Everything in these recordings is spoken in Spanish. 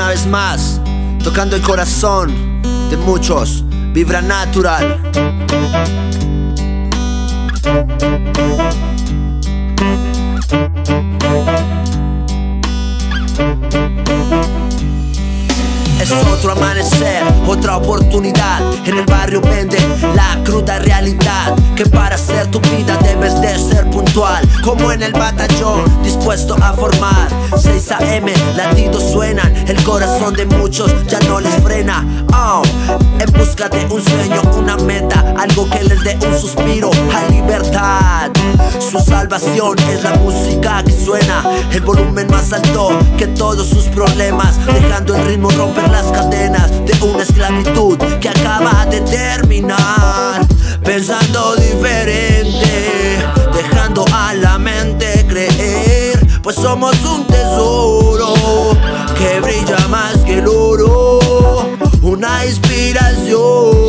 una vez más, tocando el corazón de muchos. Vibra Natural. Es otro amanecer, otra oportunidad. En el barrio venden la cruda realidad, que para hacer tu vida debes de ser puntual, como en el batallón, dispuesto a formar. 6 AM, latidos suenan, el corazón de muchos ya no les frena. En busca de un sueño, una meta, algo que les dé un suspiro a libertad. Su salvación es la música que suena, el volumen más alto que todos sus problemas, dejando el ritmo romper las cadenas de una esclavitud que acaba de terminar. Pensando diferente, dejando a la mente creer, pues somos un tesoro que brilla más que el oro. Una inspiración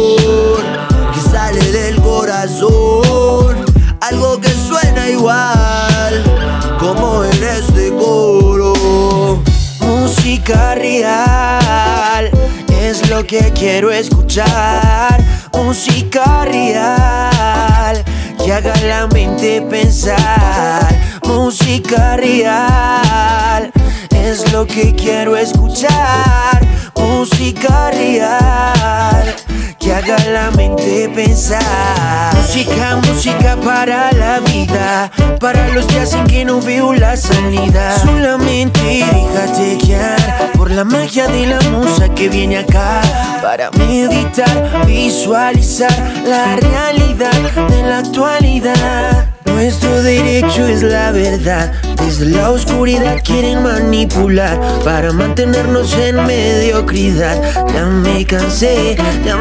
que sale del corazón, algo que suena igual como en este coro. Música real es lo que quiero escuchar. Música real que haga la mente pensar. Música real es lo que quiero escuchar. Música real que haga la mente pensar. Música para la vida, para los que hacen que no veo la salida. Solamente déjate guiar por la magia de la musa que viene acá, para meditar, visualizar la realidad de la actualidad. Nuestro derecho es la verdad, desde la oscuridad quieren manipular para mantenernos en mediocridad. Ya me cansé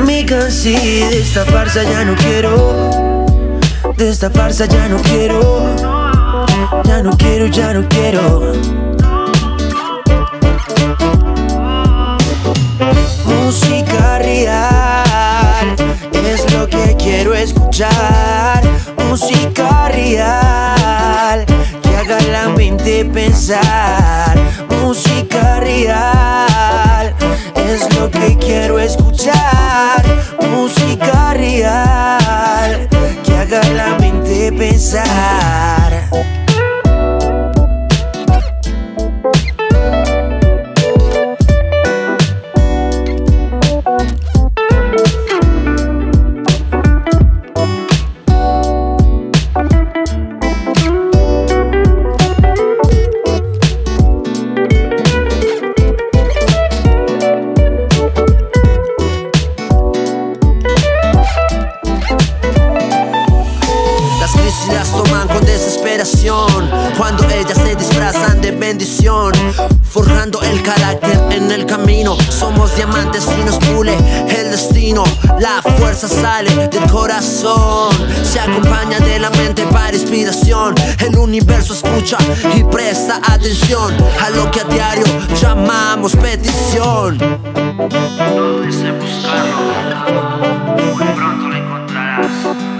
de esta farsa, ya no quiero. De esta farsa ya no quiero. Ya no quiero, ya no quiero. Música real es lo que quiero escuchar. Música real que haga la mente pensar. Música real es lo que quiero escuchar. Música real que haga la mente pensar. Las toman con desesperación cuando ellas se disfrazan de bendición, forjando el carácter en el camino. Somos diamantes y nos pule el destino. La fuerza sale del corazón, se acompaña de la mente para inspiración. El universo escucha y presta atención a lo que a diario llamamos petición. No dudes en buscarlo, muy pronto lo encontrarás.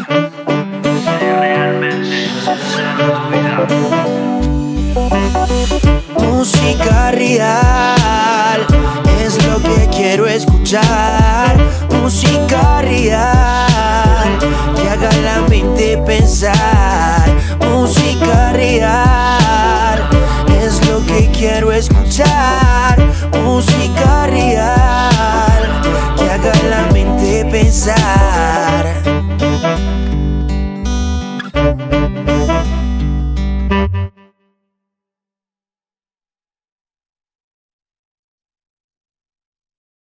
Música real es lo que quiero escuchar. Música real que haga la mente pensar. Música real es lo que quiero escuchar. Música real que haga la mente pensar.